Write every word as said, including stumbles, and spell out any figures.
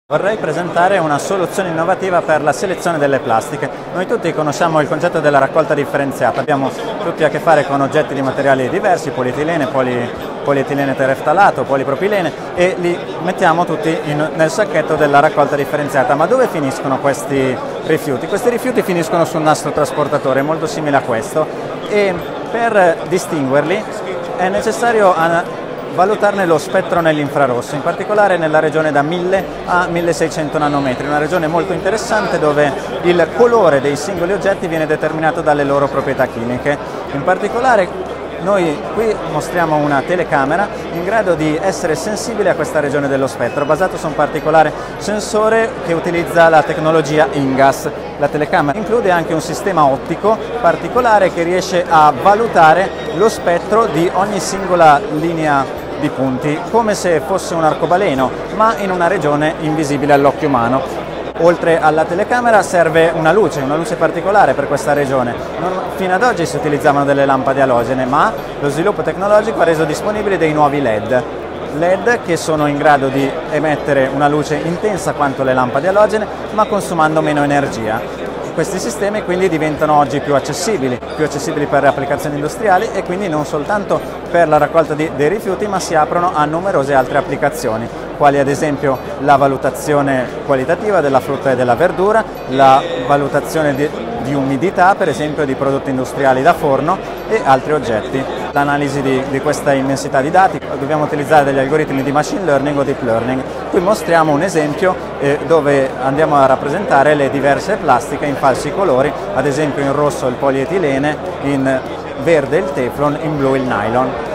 Vorrei presentare una soluzione innovativa per la selezione delle plastiche. Noi tutti conosciamo il concetto della raccolta differenziata, abbiamo tutti a che fare con oggetti di materiali diversi, polietilene, poli, polietilene tereftalato, polipropilene, e li mettiamo tutti in, nel sacchetto della raccolta differenziata. Ma dove finiscono questi rifiuti? Questi rifiuti finiscono su un nastro trasportatore molto simile a questo, e per distinguerli è necessario valutarne lo spettro nell'infrarosso, in particolare nella regione da mille a milleseicento nanometri, una regione molto interessante dove il colore dei singoli oggetti viene determinato dalle loro proprietà chimiche. In particolare noi qui mostriamo una telecamera in grado di essere sensibile a questa regione dello spettro, basato su un particolare sensore che utilizza la tecnologia InGaAs. La telecamera include anche un sistema ottico particolare che riesce a valutare lo spettro di ogni singola linea di punti, come se fosse un arcobaleno, ma in una regione invisibile all'occhio umano. Oltre alla telecamera serve una luce, una luce particolare per questa regione. Non, fino ad oggi si utilizzavano delle lampade alogene, ma lo sviluppo tecnologico ha reso disponibili dei nuovi L E D. L E D che sono in grado di emettere una luce intensa quanto le lampade alogene, ma consumando meno energia. Questi sistemi quindi diventano oggi più accessibili, più accessibili per le applicazioni industriali e quindi non soltanto per la raccolta di, dei rifiuti, ma si aprono a numerose altre applicazioni, quali ad esempio la valutazione qualitativa della frutta e della verdura, la valutazione di, di umidità, per esempio di prodotti industriali da forno e altri oggetti. L'analisi di, di questa immensità di dati dobbiamo utilizzare degli algoritmi di machine learning o deep learning. Qui mostriamo un esempio eh, dove andiamo a rappresentare le diverse plastiche in falsi colori, ad esempio in rosso il polietilene, in verde il teflon, in blu il nylon.